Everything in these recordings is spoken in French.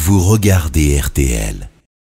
vous regardez RTL.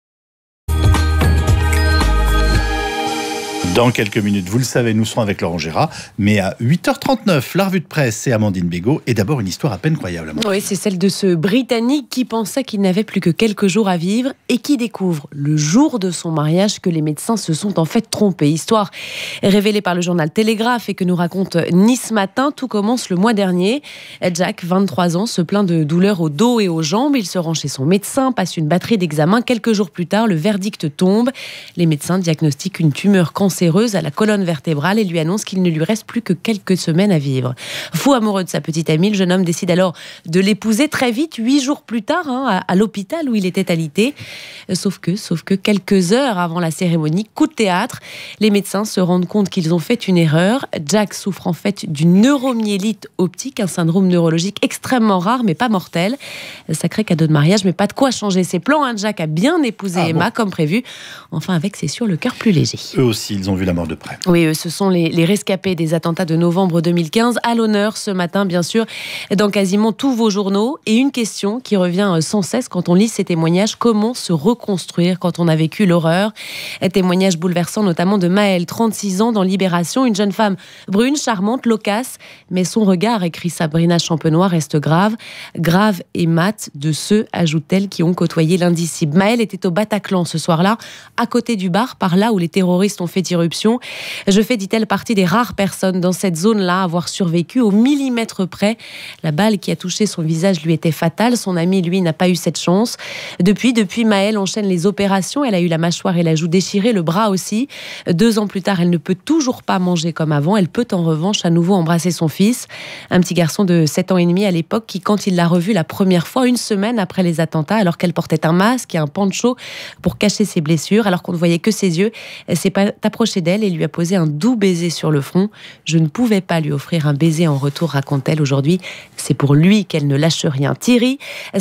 Dans quelques minutes, vous le savez, nous serons avec Laurent Gérard. Mais à 8h39, la revue de presse, c'est Amandine Bégaud. Et d'abord, une histoire à peine croyable. Oui, c'est celle de ce Britannique qui pensait qu'il n'avait plus que quelques jours à vivre et qui découvre le jour de son mariage que les médecins se sont en fait trompés. Histoire révélée par le journal Télégraphe et que nous raconte Nice Matin. Tout commence le mois dernier. Jack, 23 ans, se plaint de douleurs au dos et aux jambes. Il se rend chez son médecin, passe une batterie d'examens. Quelques jours plus tard, le verdict tombe. Les médecins diagnostiquent une tumeur cancéreuse à la colonne vertébrale et lui annonce qu'il ne lui reste plus que quelques semaines à vivre. Fou amoureux de sa petite amie, le jeune homme décide alors de l'épouser très vite, 8 jours plus tard, à l'hôpital où il était alité. Sauf que quelques heures avant la cérémonie, coup de théâtre, les médecins se rendent compte qu'ils ont fait une erreur. Jack souffre en fait d'une neuromyélite optique, un syndrome neurologique extrêmement rare mais pas mortel. Sacré cadeau de mariage, mais pas de quoi changer ses plans. Jack a bien épousé Emma comme prévu. Enfin, avec, c'est sûr, le cœur plus léger. Eux aussi, ils ont vu la mort de près. Oui, ce sont les rescapés des attentats de novembre 2015. À l'honneur ce matin, bien sûr, dans quasiment tous vos journaux. Et une question qui revient sans cesse quand on lit ces témoignages. Comment se reconstruire quand on a vécu l'horreur ? Un témoignage bouleversant notamment de Maëlle, 36 ans, dans Libération. Une jeune femme brune, charmante, loquace. Mais son regard, écrit Sabrina Champenois, reste grave. Grave et mat de ceux, ajoute-t-elle, qui ont côtoyé l'indicible. Maëlle était au Bataclan ce soir-là, à côté du bar, par là où les terroristes ont fait irruption. Je fais, dit-elle, partie des rares personnes dans cette zone-là à avoir survécu au millimètre près. La balle qui a touché son visage lui était fatale. Son ami, lui, n'a pas eu cette chance. Depuis, Maëlle enchaîne les opérations. Elle a eu la mâchoire et la joue déchirée, le bras aussi. 2 ans plus tard, elle ne peut toujours pas manger comme avant. Elle peut en revanche à nouveau embrasser son fils. Un petit garçon de 7 ans et demi à l'époque qui, quand il l'a revu la première fois, une semaine après les attentats, alors qu'elle portait un masque et un poncho pour cacher ses blessures, alors qu'on ne voyait que ses yeux, elle s'est approchée d'elle et lui a posé un doux baiser sur le front. Je ne pouvais pas lui offrir un baiser en retour, raconte-t-elle aujourd'hui. C'est pour lui qu'elle ne lâche rien. Thierry,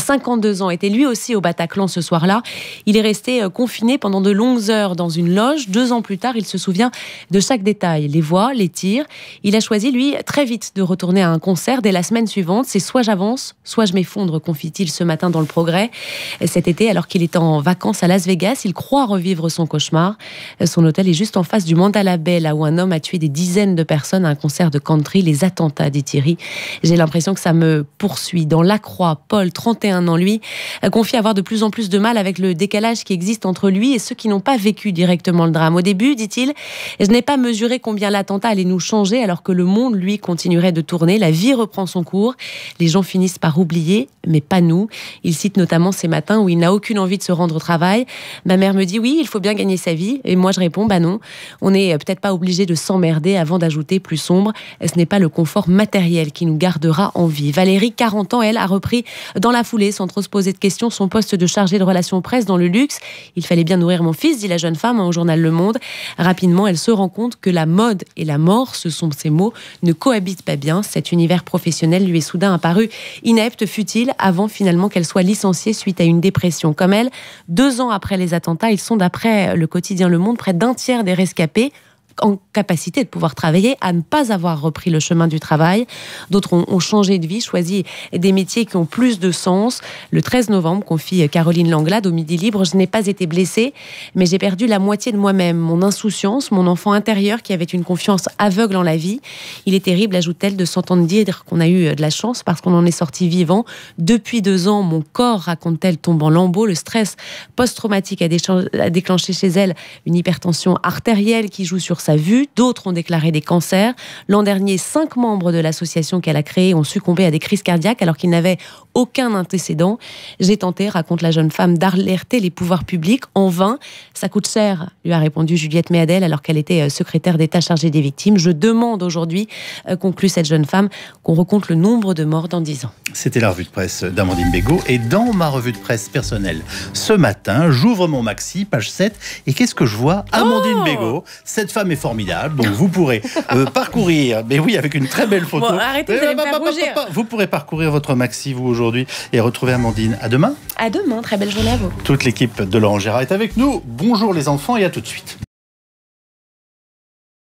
52 ans, était lui aussi au Bataclan ce soir-là. Il est resté confiné pendant de longues heures dans une loge. 2 ans plus tard, il se souvient de chaque détail, les voix, les tirs. Il a choisi, lui, très vite de retourner à un concert dès la semaine suivante. C'est soit j'avance, soit je m'effondre, confie-t-il ce matin dans Le Progrès. Cet été, alors qu'il est en vacances à Las Vegas, il croit revivre son cauchemar. Son hôtel est juste en face du Mandala Bay, là où un homme a tué des dizaines de personnes à un concert de country. Les attentats, dit Thierry. J'ai l'impression que ça me poursuit. Dans La Croix, Paul, 31 ans, lui, confie avoir de plus en plus de mal avec le décalage qui existe entre lui et ceux qui n'ont pas vécu directement le drame. Au début, dit-il, je n'ai pas mesuré combien l'attentat allait nous changer alors que le monde, lui, continuerait de tourner. La vie reprend son cours. Les gens finissent par oublier, mais pas nous. Il cite notamment ces matins où il n'a aucune envie de se rendre au travail. Ma mère me dit oui, il faut bien gagner sa vie. Et moi, je réponds non. On n'est peut-être pas obligé de s'emmerder, avant d'ajouter plus sombre. Ce n'est pas le confort matériel qui nous gardera en vie. Valérie, 40 ans, elle, a repris dans la foulée, sans trop se poser de questions, son poste de chargée de relations presse dans le luxe. Il fallait bien nourrir mon fils, dit la jeune femme au journal Le Monde. Rapidement, elle se rend compte que la mode et la mort, ce sont ses mots, ne cohabitent pas bien. Cet univers professionnel lui est soudain apparu inepte, futile, avant finalement qu'elle soit licenciée suite à une dépression. Comme elle, 2 ans après les attentats, ils sont, d'après le quotidien Le Monde, près d'un tiers des rescapés en capacité de pouvoir travailler, à ne pas avoir repris le chemin du travail. D'autres ont changé de vie, choisi des métiers qui ont plus de sens. Le 13 novembre, confie Caroline Langlade au Midi Libre, je n'ai pas été blessée, mais j'ai perdu la moitié de moi-même, mon insouciance, mon enfant intérieur qui avait une confiance aveugle en la vie. Il est terrible, ajoute-t-elle, de s'entendre dire qu'on a eu de la chance parce qu'on en est sorti vivant. Depuis 2 ans, mon corps, raconte-t-elle, tombe en lambeaux. Le stress post-traumatique a déclenché chez elle une hypertension artérielle qui joue sur sa vue. D'autres ont déclaré des cancers. L'an dernier, 5 membres de l'association qu'elle a créée ont succombé à des crises cardiaques alors qu'ils n'avaient aucun antécédent. J'ai tenté, raconte la jeune femme, d'alerter les pouvoirs publics. En vain. Ça coûte cher, lui a répondu Juliette Méadel alors qu'elle était secrétaire d'État chargée des victimes. Je demande aujourd'hui, conclut cette jeune femme, qu'on recompte le nombre de morts dans 10 ans. C'était la revue de presse d'Amandine Bégaud. Et dans ma revue de presse personnelle, ce matin, j'ouvre mon maxi, page 7, et qu'est-ce que je vois ? Amandine Bégaud. Cette femme est formidable, donc vous pourrez parcourir, mais oui, avec une très belle photo. Bon, arrêtez, vous allez me faire rougir. Vous pourrez parcourir votre maxi, vous, aujourd'hui, et retrouver Amandine. À demain. À demain, très belle journée à vous. Toute l'équipe de Laurent Gérard est avec nous. Bonjour les enfants et à tout de suite.